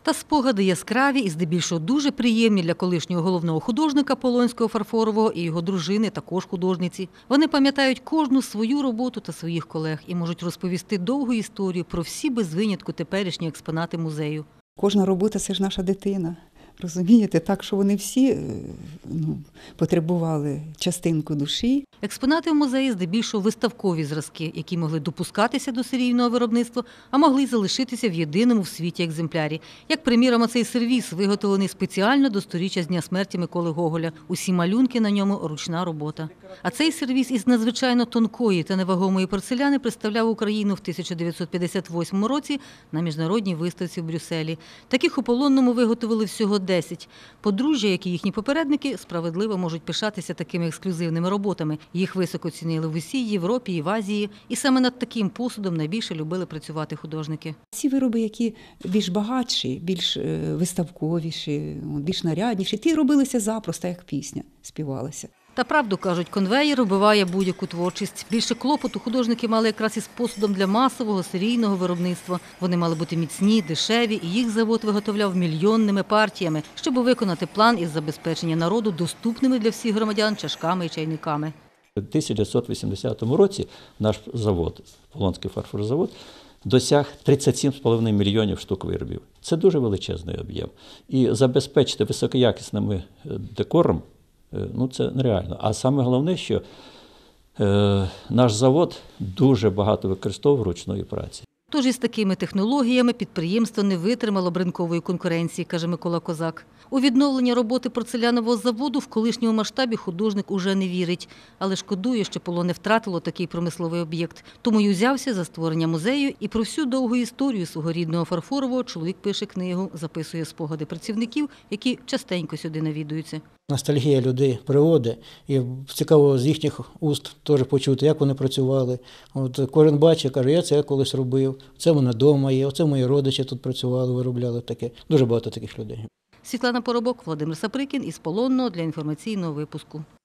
Та спогади яскраві і здебільшого дуже приємні для колишнього головного художника Полонського фарфорового і його дружини, також художниці. Вони пам'ятають кожну свою роботу та своїх колег і можуть розповісти довгу історію про всі без винятку теперішні експонати музею. Кожна робота – це ж наша дитина. Розумієте, так, що вони всі потребували частинку душі. Експонати в музеї здебільшого виставкові зразки, які могли допускатися до серійного виробництва, а могли й залишитися в єдиному в світі екземплярі. Як, приміром, цей сервіз, виготовлений спеціально до сторіччя з дня смерті Миколи Гоголя. Усі малюнки на ньому – ручна робота. А цей сервіз із надзвичайно тонкої та невагомої порцеляни представляв Україну в 1958 році на міжнародній виставці в Брюсселі. Таких у Полонному виготовили всього 10. Подружжя, як і їхні попередники, справедливо можуть пишатися такими ексклюзивними роботами. Їх високо цінили в усій Європі і в Азії. І саме над таким посудом найбільше любили працювати художники. Ці вироби, які більш багатші, більш виставковіші, більш нарядніші, ті робилися запросто, як пісня співалася. Та правду кажуть, конвеєр вбиває будь-яку творчість. Більше клопоту художники мали якраз із посудом для масового серійного виробництва. Вони мали бути міцні, дешеві, і їх завод виготовляв мільйонними партіями, щоб виконати план із забезпечення народу доступними для всіх громадян чашками і чайниками. У 1980 році наш завод, Полонський фарфоровий, досяг 37,5 мільйонів штук виробів. Це дуже величезний об'єм. І забезпечити високоякісним декором це нереально. А саме головне, що наш завод дуже багато використовував ручної праці. Тож із такими технологіями підприємство не витримало б ринкової конкуренції, каже Микола Козак. У відновлення роботи порцелянового заводу в колишньому масштабі художник уже не вірить. Але шкодує, що Полонне втратило такий промисловий об'єкт. Тому й узявся за створення музею, і про всю довгу історію свого рідного фарфорового чоловік пише книгу, записує спогади працівників, які частенько сюди навідуються. Ностальгія людей приводить, і цікаво з їхніх уст теж почути, як вони працювали. Кожен бачить, каже, я це колись робив, це в мене вдома є, оце мої родичі тут працювали, виробляли таке. Дуже багато таких людей. Світлана Поробок, Володимир Саприкін із Полонного для інформаційного випуску.